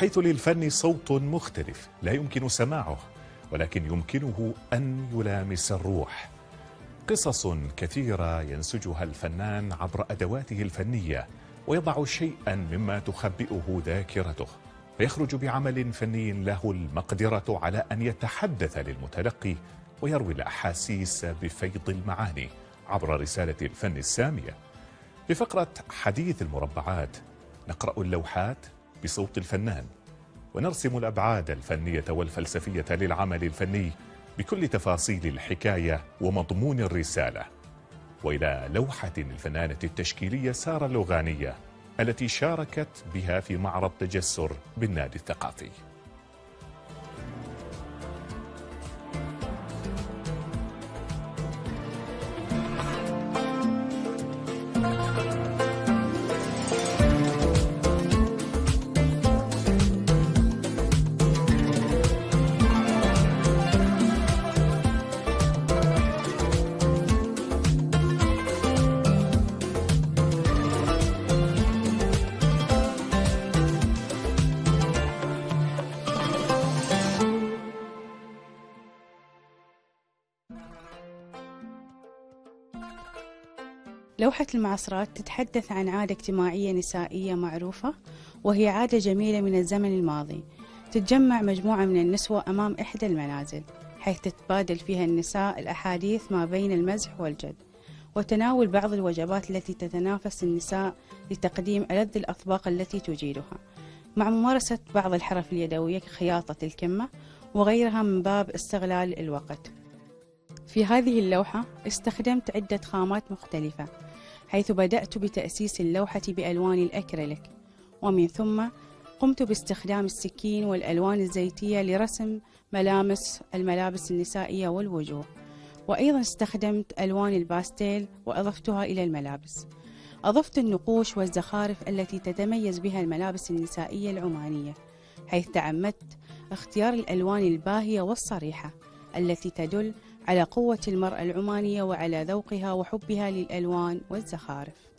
حيث للفن صوت مختلف لا يمكن سماعه، ولكن يمكنه أن يلامس الروح. قصص كثيرة ينسجها الفنان عبر أدواته الفنية، ويضع شيئا مما تخبئه ذاكرته، فيخرج بعمل فني له المقدرة على أن يتحدث للمتلقي ويروي الأحاسيس بفيض المعاني عبر رسالة الفن السامية. في فقرة حديث المربعات نقرأ اللوحات بصوت الفنان، ونرسم الأبعاد الفنية والفلسفية للعمل الفني بكل تفاصيل الحكاية ومضمون الرسالة. وإلى لوحة الفنانة التشكيلية سارة اللوغانية التي شاركت بها في معرض تجسر بالنادي الثقافي. لوحة المعصرات تتحدث عن عادة اجتماعية نسائية معروفة، وهي عادة جميلة من الزمن الماضي. تتجمع مجموعة من النسوة أمام إحدى المنازل، حيث تتبادل فيها النساء الأحاديث ما بين المزح والجد، وتناول بعض الوجبات التي تتنافس النساء لتقديم ألذ الأطباق التي تجيدها، مع ممارسة بعض الحرف اليدوية كخياطة الكمة وغيرها من باب استغلال الوقت. في هذه اللوحة استخدمت عدة خامات مختلفة، حيث بدأت بتأسيس اللوحة بألوان الأكريليك، ومن ثم قمت باستخدام السكين والألوان الزيتية لرسم الملابس النسائية والوجوه، وأيضا استخدمت ألوان الباستيل وأضفتها إلى الملابس. أضفت النقوش والزخارف التي تتميز بها الملابس النسائية العمانية، حيث تعمدت اختيار الألوان الباهية والصريحة التي تدل على قوة المرأة العمانية وعلى ذوقها وحبها للألوان والزخارف.